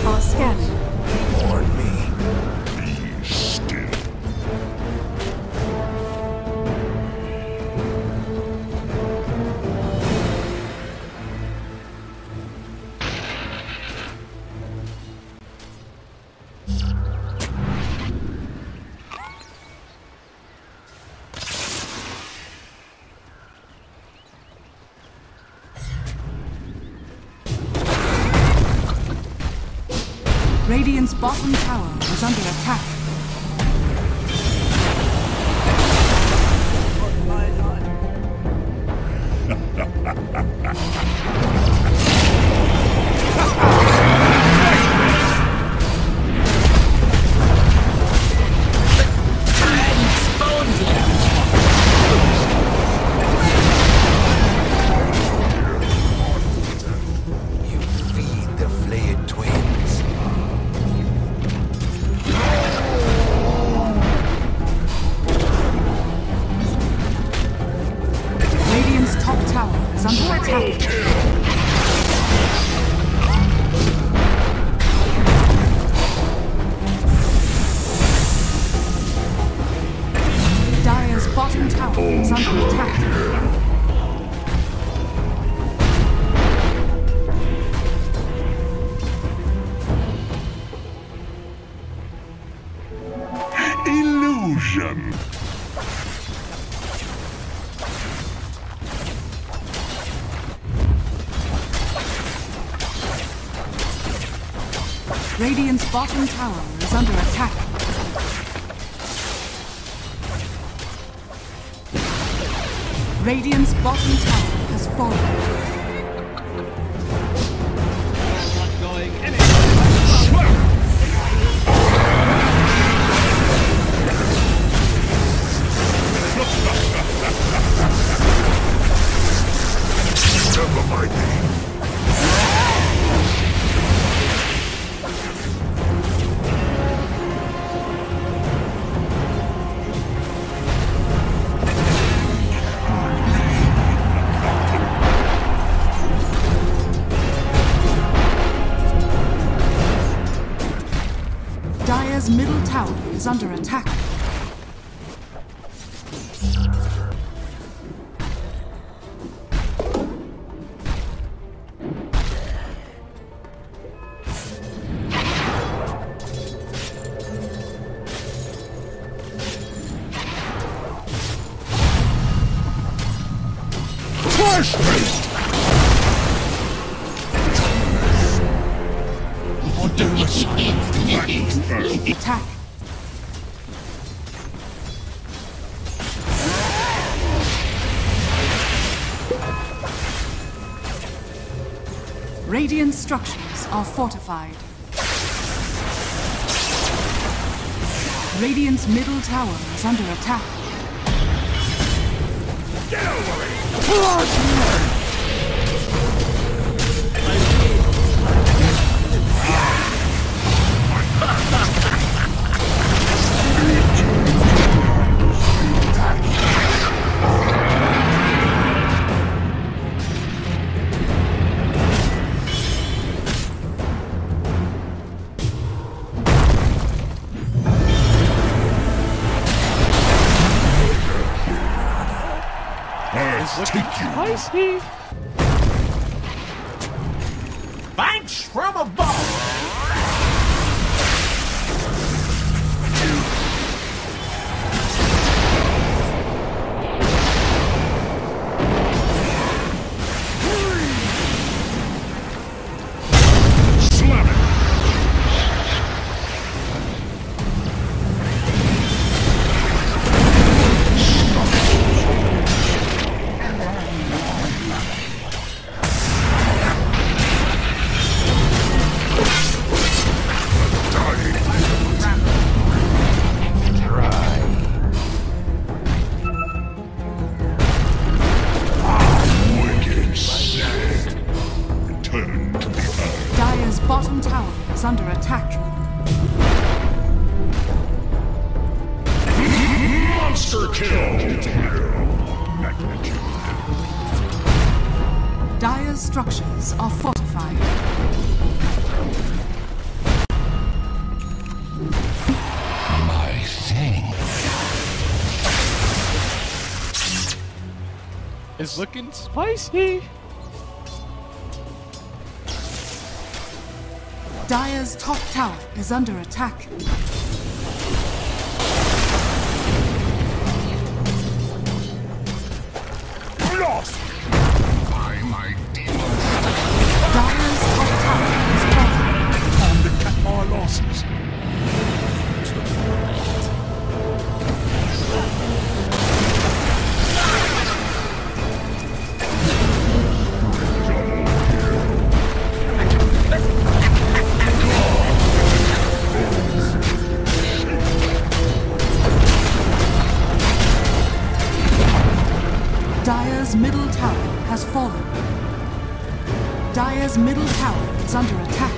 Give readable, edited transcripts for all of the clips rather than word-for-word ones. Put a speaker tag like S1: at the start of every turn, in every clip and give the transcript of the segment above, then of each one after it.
S1: Scanning.
S2: Warn me. Be still.
S1: Radiant's bottom tower is under attack.
S2: You feed the flayed twins.
S1: Radiant's top tower is under attack. Dire's bottom tower is under attack.
S2: Illusion.
S1: Radiant's bottom tower is under attack. Radiant's bottom tower has fallen.
S2: Remember my name.
S1: Dire's middle tower is under attack.
S2: Flash paste!
S1: Attack. Radiant structures are fortified. Radiant's middle tower is under attack.
S3: I see. Thanks from above.
S1: bottom tower is under attack.
S2: Monster kill!
S1: Dire's structures are fortified.
S4: It's looking spicy.
S1: Dire's top tower is under attack.
S3: Lost! By my demons.
S1: Dire's top tower is falling.
S3: Time to cut our losses.
S1: Dire's middle tower has fallen. Dire's middle tower is under attack.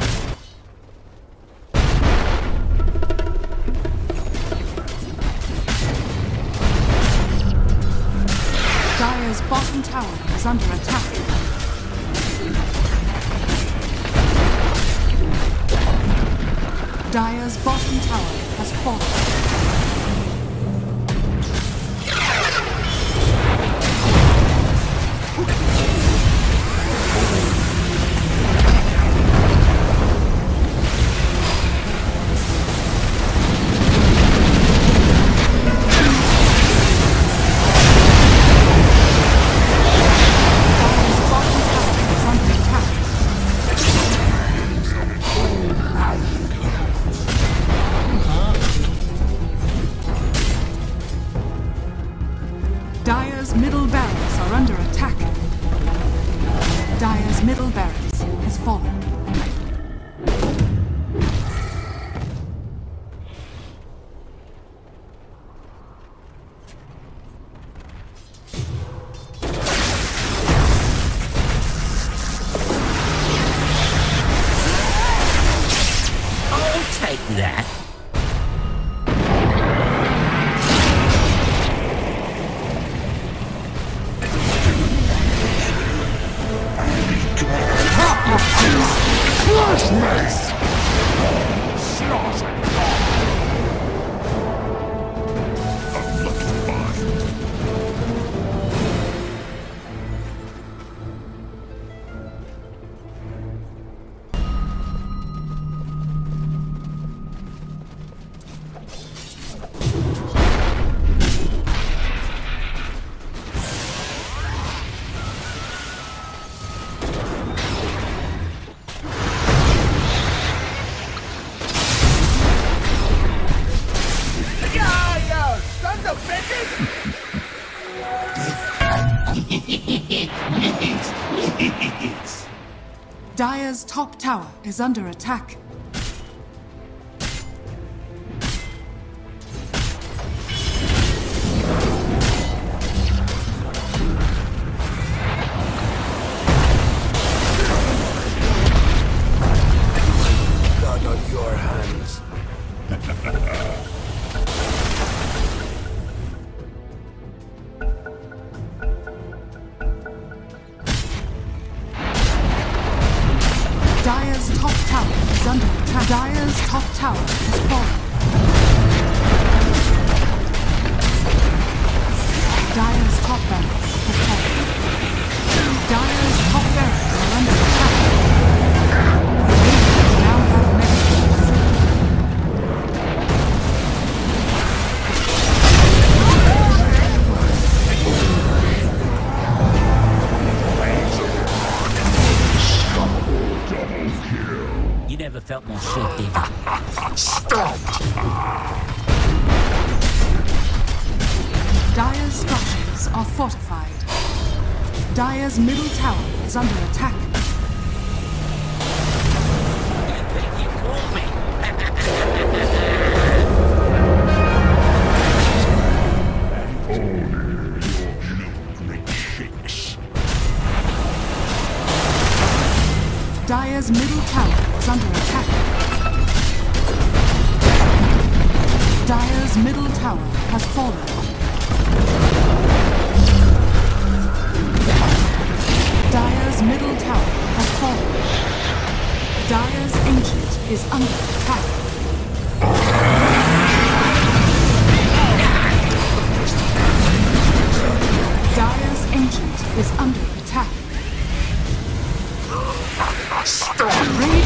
S1: Dire's bottom tower is under attack. Dire's bottom tower has fallen. Dire's middle barracks are under attack. Dire's middle barracks has fallen.
S5: I'll take that.
S1: Dire's top tower is under attack.
S2: Blood on your hands.
S1: Dire's top tower is under attack. Dire's top tower has fallen. Dire's top barracks has fallen. Dire's top barracks are under attack. The Radiant now have megaways.
S5: You never felt more shit, did you?
S1: Dire's structures are fortified. Dire's middle tower is under attack.
S5: You think you fooled me?
S1: Dire's middle tower is under attack. Dire's middle tower has fallen. Dire's middle tower has fallen. Dire's ancient is under attack. Dire's ancient Radiant